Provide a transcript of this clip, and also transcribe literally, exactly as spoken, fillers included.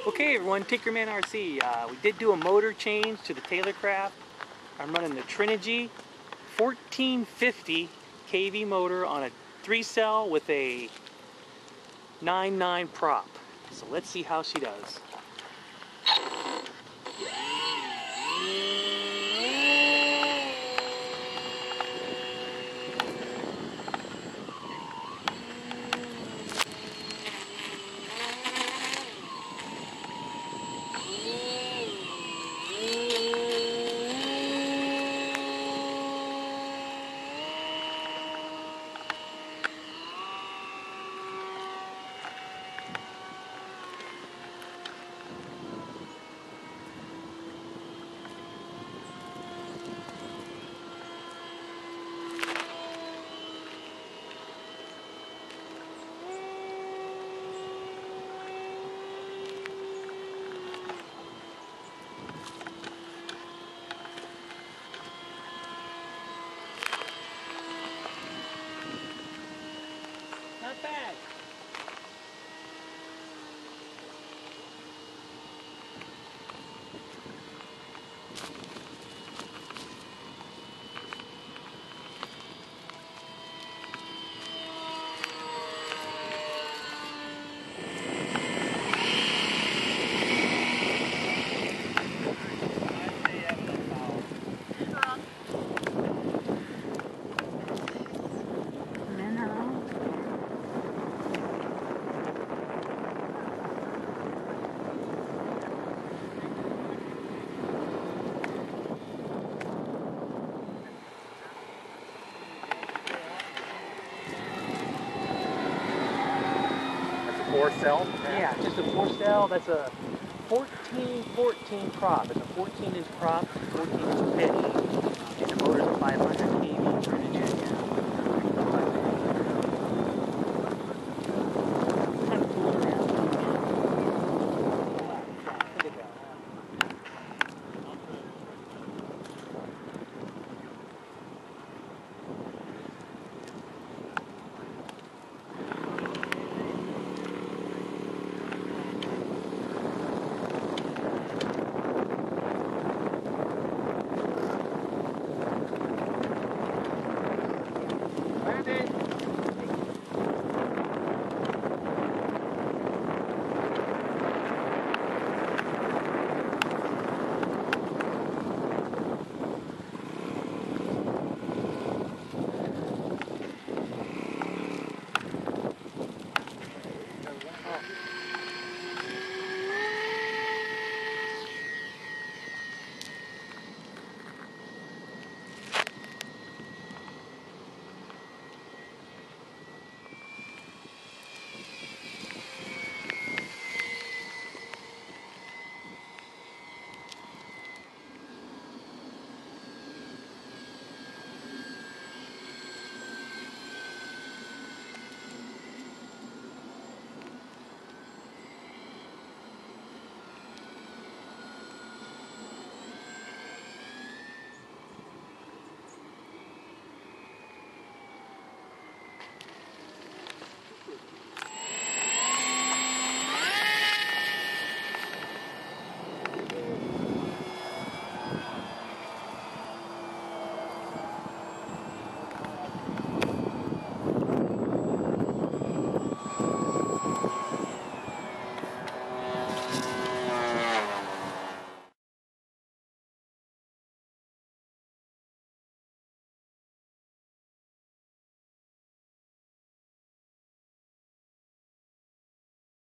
Okay everyone, TinkerManRC. Uh, we did do a motor change to the Taylorcraft. I'm running the Trinergy fourteen fifty K V motor on a three cell with a nine nine prop. So let's see how she does. Not bad. Four cell? Yeah, just a four cell. That's a fourteen fourteen prop. It's a fourteen inch prop, fourteen inch pitch, and the motor's a five hundred K V.